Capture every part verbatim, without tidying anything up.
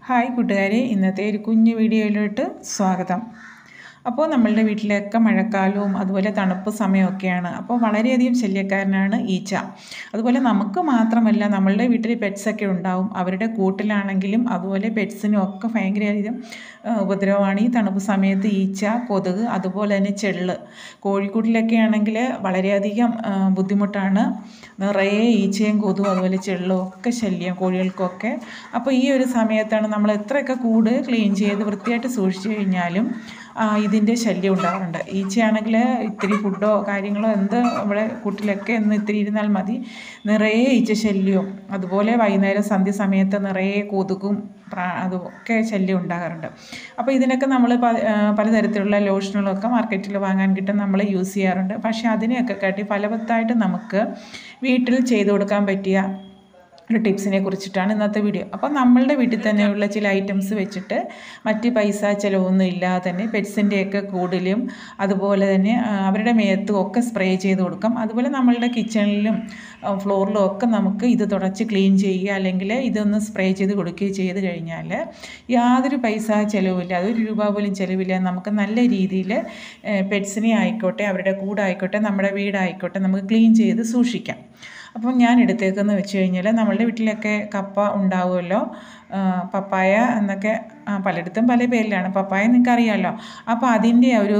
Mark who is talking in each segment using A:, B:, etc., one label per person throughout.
A: Hi കൂട്ടുകാരെ, ഇന്നത്തെ ഒരു കുഞ്ഞു വീഡിയോയിലോട്ട് സ്വാഗതം. അപ്പോൾ നമ്മളുടെ വീട്ടിലൊക്കെ മഴക്കാലവും അതുപോലെ തണുപ്പ് സമയമൊക്കെയാണ്. അപ്പോൾ വളരെയധികം ശല്യക്കാരനാണ് ഈച്ച. അതുപോലെ നമുക്ക് മാത്രമല്ല, നമ്മളുടെ വീട്ടിൽ പെറ്റ്സൊക്കെ ഉണ്ടാവും. അവരുടെ കൂട്ടിലാണെങ്കിലും അതുപോലെ പെറ്റ്സിനും ഒക്കെ ഭയങ്കരധികം ഉപദ്രവമാണ് ഈ തണുപ്പ് സമയത്ത് ഈച്ച, കൊതുക്, അതുപോലെ തന്നെ ചെള്ള്. കോഴിക്കൂട്ടിലൊക്കെ ആണെങ്കിൽ വളരെയധികം ബുദ്ധിമുട്ടാണ്. നിറയെ ഈച്ചയും കൊതുകും അതുപോലെ ചെള്ളും ഒക്കെ ശല്യം കോഴികൾക്കൊക്കെ. അപ്പോൾ ഈ ഒരു സമയത്താണ് നമ്മൾ എത്രയൊക്കെ കൂട് ക്ലീൻ ചെയ്ത് വൃത്തിയായിട്ട് സൂക്ഷിച്ചു കഴിഞ്ഞാലും ഇതിൻ്റെ ശല്യം ഉണ്ടാകാറുണ്ട്. ഈച്ചയാണെങ്കിൽ ഇത്തിരി ഫുഡോ കാര്യങ്ങളോ എന്ത് നമ്മുടെ കൂട്ടിലൊക്കെ ഒന്ന് ഇത്തിരി ഇരുന്നാൽ മതി, നിറയെ ഈച്ച ശല്യവും. അതുപോലെ വൈകുന്നേരം സന്ധ്യ സമയത്ത് നിറയെ കൊതുകും അതൊക്കെ ശല്യം ഉണ്ടാകാറുണ്ട്. അപ്പോൾ ഇതിനൊക്കെ നമ്മൾ പലതരത്തിലുള്ള ലോഷനുകളൊക്കെ മാർക്കറ്റിൽ വാങ്ങാൻ കിട്ടും, നമ്മൾ യൂസ് ചെയ്യാറുണ്ട്. പക്ഷേ അതിനെയൊക്കെ കാട്ടി ഫലവത്തായിട്ട് നമുക്ക് വീട്ടിൽ ചെയ്തു കൊടുക്കാൻ പറ്റിയ ഒരു ടിപ്സിനെ കുറിച്ചിട്ടാണ് ഇന്നത്തെ വീഡിയോ. അപ്പോൾ നമ്മളുടെ വീട്ടിൽ തന്നെയുള്ള ചില ഐറ്റംസ് വെച്ചിട്ട് മറ്റ് പൈസ ചിലവൊന്നും ഇല്ലാതെ തന്നെ പെറ്റ്സിൻ്റെയൊക്കെ കൂടിലും അതുപോലെ തന്നെ അവരുടെ മേത്തും ഒക്കെ സ്പ്രേ ചെയ്ത് കൊടുക്കാം. അതുപോലെ നമ്മളുടെ കിച്ചണിലും ഫ്ലോറിലും ഒക്കെ നമുക്ക് ഇത് തുടച്ച് ക്ലീൻ ചെയ്യുക അല്ലെങ്കിൽ ഇതൊന്ന് സ്പ്രേ ചെയ്ത് കൊടുക്കുകയോ ചെയ്ത് കഴിഞ്ഞാൽ യാതൊരു പൈസ ചിലവില്ല, അതൊരു രൂപ പോലും ചിലവില്ല. നമുക്ക് നല്ല രീതിയിൽ പെറ്റ്സിനെ ആയിക്കോട്ടെ, അവരുടെ കൂടായിക്കോട്ടെ, നമ്മുടെ വീടായിക്കോട്ടെ നമുക്ക് ക്ലീൻ ചെയ്ത് സൂക്ഷിക്കാം. അപ്പം ഞാൻ എടുത്തേക്കെന്ന് വെച്ച് കഴിഞ്ഞാൽ നമ്മളുടെ വീട്ടിലൊക്കെ കപ്പ ഉണ്ടാവുമല്ലോ, പപ്പായ എന്നൊക്കെ പലയിടത്തും പല പേരിലാണ്. പപ്പായ നിങ്ങൾക്ക് അറിയാമല്ലോ. അപ്പോൾ അതിൻ്റെ ഒരു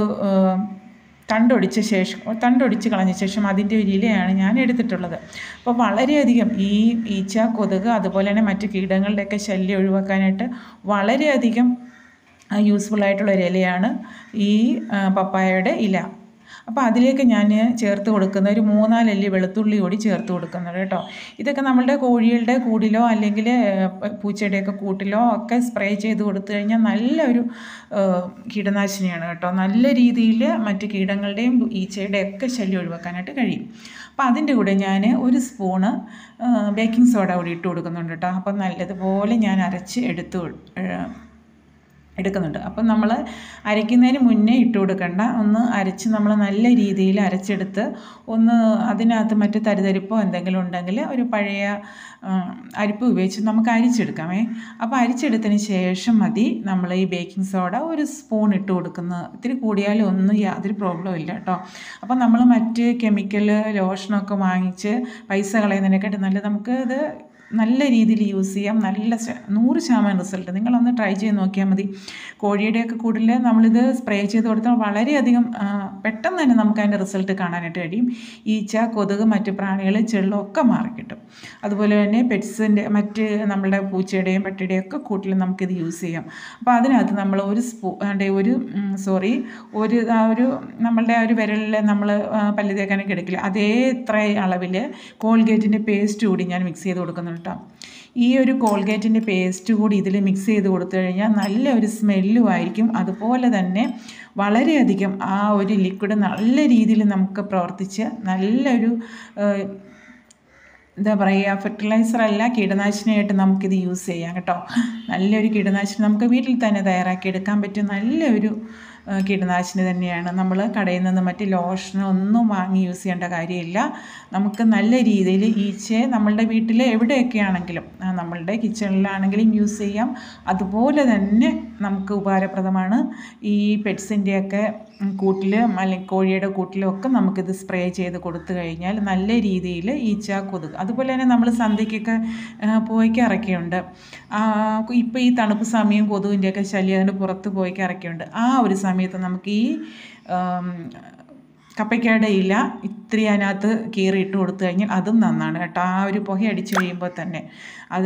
A: തണ്ടൊടിച്ച ശേഷം തണ്ടൊടിച്ച് കളഞ്ഞ ശേഷം അതിൻ്റെ ഒരു ഇലയാണ് ഞാൻ എടുത്തിട്ടുള്ളത്. അപ്പോൾ വളരെയധികം ഈ ഈച്ച, കൊതുക് അതുപോലെ തന്നെ മറ്റ് കീടങ്ങളുടെയൊക്കെ ശല്യം ഒഴിവാക്കാനായിട്ട് വളരെയധികം യൂസ്ഫുള്ളായിട്ടുള്ള ഒരു ഇലയാണ് ഈ പപ്പായയുടെ ഇല. അപ്പോൾ അതിലേക്ക് ഞാൻ ചേർത്ത് കൊടുക്കുന്ന ഒരു മൂന്നാലല്ലി വെളുത്തുള്ളി കൂടി ചേർത്ത് കൊടുക്കുന്നുണ്ട് കേട്ടോ. ഇതൊക്കെ നമ്മളുടെ കോഴികളുടെ കൂടിലോ അല്ലെങ്കിൽ പൂച്ചയുടെയൊക്കെ കൂട്ടിലോ ഒക്കെ സ്പ്രേ ചെയ്ത് കൊടുത്തു കഴിഞ്ഞാൽ നല്ലൊരു കീടനാശിനിയാണ് കേട്ടോ. നല്ല രീതിയിൽ മറ്റ് കീടങ്ങളുടെയും ഈച്ചയുടെയും ഒക്കെ ശല്യം ഒഴിവാക്കാനായിട്ട് കഴിയും. അപ്പോൾ അതിൻ്റെ കൂടെ ഞാൻ ഒരു സ്പൂണ് ബേക്കിംഗ് സോഡ കൂടി ഇട്ട് കൊടുക്കുന്നുണ്ട് കേട്ടോ. അപ്പം നല്ലതുപോലെ ഞാൻ അരച്ച് എടുത്ത് എടുക്കുന്നുണ്ട്. അപ്പം നമ്മൾ അരയ്ക്കുന്നതിന് മുന്നേ ഇട്ട് കൊടുക്കണ്ട, ഒന്ന് അരച്ച് നമ്മൾ നല്ല രീതിയിൽ അരച്ചെടുത്ത് ഒന്ന് അതിനകത്ത് മറ്റ് തരിതരിപ്പോ എന്തെങ്കിലും ഉണ്ടെങ്കിൽ ഒരു പഴയ അരിപ്പ് ഉപയോഗിച്ച് നമുക്ക് അരിച്ചെടുക്കാമേ. അപ്പോൾ അരിച്ചെടുത്തതിന് ശേഷം മതി നമ്മൾ ഈ ബേക്കിംഗ് സോഡ ഒരു സ്പൂൺ ഇട്ട് കൊടുക്കുന്നത്. ഇത്തിരി കൂടിയാലും ഒന്നും യാതൊരു പ്രോബ്ലം ഇല്ല കേട്ടോ. അപ്പോൾ നമ്മൾ മറ്റ് കെമിക്കൽ ലോഷനൊക്കെ വാങ്ങിച്ച് പൈസ കളയുന്നതിനെക്കാട്ടും നല്ലത് നമുക്ക് ഇത് നല്ല രീതിയിൽ യൂസ് ചെയ്യാം. നല്ല നൂറ് ശതമാനം റിസൾട്ട് നിങ്ങളൊന്ന് ട്രൈ ചെയ്ത് നോക്കിയാൽ മതി. കോഴിയുടെയൊക്കെ കൂടിൽ നമ്മളിത് സ്പ്രേ ചെയ്ത് കൊടുത്താൽ വളരെയധികം പെട്ടെന്ന് തന്നെ നമുക്ക് അതിൻ്റെ റിസൾട്ട് കാണാനായിട്ട് കഴിയും. ഈച്ച, കൊതുക്, മറ്റ് പ്രാണികൾ, ചെള്ളൊക്കെ മാറിക്കിട്ടും. അതുപോലെ തന്നെ പെറ്റ്സിൻ്റെ മറ്റ് നമ്മളുടെ പൂച്ചയുടെയും പട്ടിയുടെയും ഒക്കെ കൂട്ടിൽ നമുക്കിത് യൂസ് ചെയ്യാം. അപ്പോൾ അതിനകത്ത് നമ്മൾ ഒരു സ്പൂ ഒരു സോറി ഒരു ആ ഒരു നമ്മളുടെ ആ ഒരു വിരലിൽ നമ്മൾ പല്ല് തേക്കാനൊക്കെ എടുക്കില്ല, അതേ ഇത്ര അളവിൽ കോൾഗേറ്റിൻ്റെ പേസ്റ്റ് കൂടി ഞാൻ മിക്സ് ചെയ്ത് കൊടുക്കുന്നുണ്ട്. ഈ ഒരു കോൾഗേറ്റിൻ്റെ പേസ്റ്റ് കൂടി ഇതിൽ മിക്സ് ചെയ്ത് കൊടുത്തു കഴിഞ്ഞാൽ നല്ല ഒരു സ്മെല്ലും ആയിരിക്കും. അതുപോലെ തന്നെ വളരെയധികം ആ ഒരു ലിക്വിഡ് നല്ല രീതിയിൽ നമുക്ക് പ്രവർത്തിച്ച് നല്ലൊരു എന്താ പറയുക, ഫെർട്ടിലൈസറല്ല, കീടനാശിനിയായിട്ട് നമുക്കിത് യൂസ് ചെയ്യാം കേട്ടോ. നല്ലൊരു കീടനാശിനി നമുക്ക് വീട്ടിൽ തന്നെ തയ്യാറാക്കി എടുക്കാൻ പറ്റും നല്ലൊരു കീടനാശിനി തന്നെയാണ്. നമ്മൾ കടയിൽ നിന്ന് മറ്റ് ലോഷനോ ഒന്നും വാങ്ങി യൂസ് ചെയ്യേണ്ട കാര്യമില്ല. നമുക്ക് നല്ല രീതിയിൽ ഈച്ചയെ നമ്മളുടെ വീട്ടിൽ എവിടെയൊക്കെ ആണെങ്കിലും നമ്മളുടെ കിച്ചണിലാണെങ്കിലും യൂസ് ചെയ്യാം. അതുപോലെ തന്നെ നമുക്ക് ഉപകാരപ്രദമാണ് ഈ പെറ്റ്സിൻ്റെയൊക്കെ കൂട്ടിൽ അല്ലെങ്കിൽ കോഴിയുടെ കൂട്ടിലും ഒക്കെ നമുക്കിത് സ്പ്രേ ചെയ്ത് കൊടുത്തു കഴിഞ്ഞാൽ നല്ല രീതിയിൽ ഈച്ച, കൊതുക് അതുപോലെ തന്നെ നമ്മൾ സന്ധ്യയ്ക്കൊക്കെ പോയിക്കറക്കുന്നുണ്ട്. ഇപ്പോൾ ഈ തണുപ്പ് സമയം കൊതുകിൻ്റെയൊക്കെ ശല്യം അതിൻ്റെ പുറത്ത് പോയിക്കറക്കുന്നുണ്ട്. ആ ഒരു സമയത്ത് നമുക്ക് ഈ കപ്പയ്ക്കയുടെ ഇല ഇത്തിരി അതിനകത്ത് കീറിയിട്ട് കൊടുത്തു കഴിഞ്ഞാൽ അതും നന്നാണ് കേട്ടോ. ആ ഒരു പുക അടിച്ച് കഴിയുമ്പോൾ തന്നെ അത്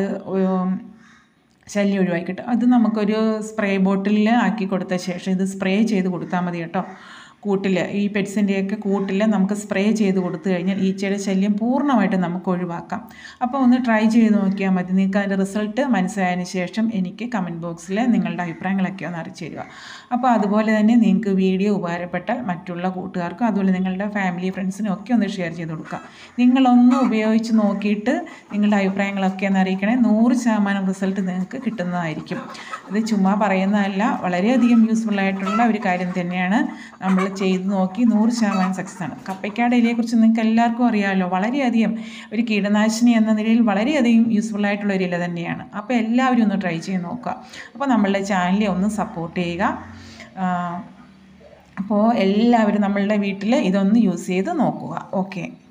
A: ശല്യം ഒഴിവാക്കി കിട്ടും. അത് നമുക്കൊരു സ്പ്രേ ബോട്ടിലിൽ ആക്കി കൊടുത്ത ശേഷം ഇത് സ്പ്രേ ചെയ്ത് കൊടുത്താൽ മതി കേട്ടോ. കൂട്ടിൽ ഈ പെറ്റ്സിൻ്റെയൊക്കെ കൂട്ടിൽ നമുക്ക് സ്പ്രേ ചെയ്ത് കൊടുത്തു കഴിഞ്ഞാൽ ഈച്ചയുടെ ശല്യം പൂർണ്ണമായിട്ട് നമുക്ക് ഒഴിവാക്കാം. അപ്പോൾ ഒന്ന് ട്രൈ ചെയ്ത് നോക്കിയാൽ മതി. നിങ്ങൾക്ക് അതിൻ്റെ റിസൾട്ട് മനസ്സിലായതിന് ശേഷം എനിക്ക് കമൻറ്റ് ബോക്സിൽ നിങ്ങളുടെ അഭിപ്രായങ്ങളൊക്കെ ഒന്ന് അറിയിച്ചു തരിക. അപ്പോൾ അതുപോലെ തന്നെ നിങ്ങൾക്ക് വീഡിയോ ഉപകാരപ്പെട്ടാൽ മറ്റുള്ള കൂട്ടുകാർക്കും അതുപോലെ നിങ്ങളുടെ ഫാമിലി ഫ്രണ്ട്സിനും ഒക്കെ ഒന്ന് ഷെയർ ചെയ്ത് കൊടുക്കുക. നിങ്ങളൊന്ന് ഉപയോഗിച്ച് നോക്കിയിട്ട് നിങ്ങളുടെ അഭിപ്രായങ്ങളൊക്കെ ഒന്ന് അറിയിക്കണേ. നൂറ് ശതമാനം റിസൾട്ട് നിങ്ങൾക്ക് കിട്ടുന്നതായിരിക്കും. ഇത് ചുമ്മാ പറയുന്നതല്ല, വളരെയധികം യൂസ്ഫുള്ളായിട്ടുള്ള ഒരു കാര്യം തന്നെയാണ്. നമ്മൾ ചെയ്ത് നോക്കി നൂറ് ശതമാനം സക്സസ് ആണ്. കപ്പയ്ക്കയുടെ ഇലയെക്കുറിച്ച് നിങ്ങൾക്ക് എല്ലാവർക്കും അറിയാമല്ലോ. വളരെയധികം ഒരു കീടനാശിനി എന്ന നിലയിൽ വളരെയധികം യൂസ്ഫുൾ ആയിട്ടുള്ള ഒരു ഇല തന്നെയാണ്. അപ്പോൾ എല്ലാവരും ഒന്ന് ട്രൈ ചെയ്ത് നോക്കുക. അപ്പോൾ നമ്മളുടെ ചാനലിനെ ഒന്ന് സപ്പോർട്ട് ചെയ്യുക. അപ്പോൾ എല്ലാവരും നമ്മളുടെ വീട്ടിൽ ഇതൊന്ന് യൂസ് ചെയ്ത് നോക്കുക. ഓക്കെ.